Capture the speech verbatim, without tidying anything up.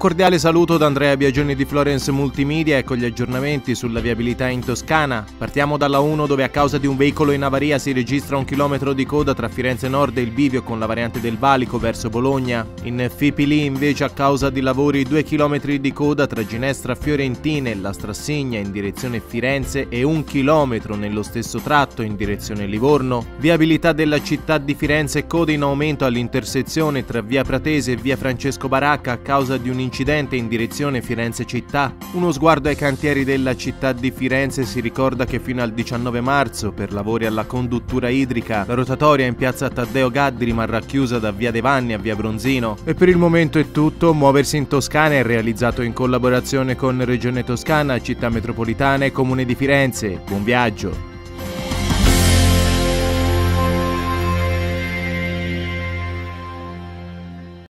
cordiale saluto da Andrea Biagioni di Florence Multimedia e con gli aggiornamenti sulla viabilità in Toscana. Partiamo dalla uno dove a causa di un veicolo in avaria si registra un chilometro di coda tra Firenze Nord e il bivio con la variante del Valico verso Bologna. In Fipili invece a causa di lavori due chilometri di coda tra Ginestra Fiorentina e la Strassigna in direzione Firenze e un chilometro nello stesso tratto in direzione Livorno. Viabilità della città di Firenze, code in aumento all'intersezione tra via Pratese e via Francesco Baracca a causa di un incidente in direzione Firenze città. Uno sguardo ai cantieri della città di Firenze si ricorda che fino al diciannove marzo, per lavori alla conduttura idrica, la rotatoria in piazza Taddeo Gaddi rimarrà chiusa da via De Vanni a via Bronzino. E per il momento è tutto. Muoversi in Toscana è realizzato in collaborazione con Regione Toscana, Città Metropolitana e Comune di Firenze. Buon viaggio!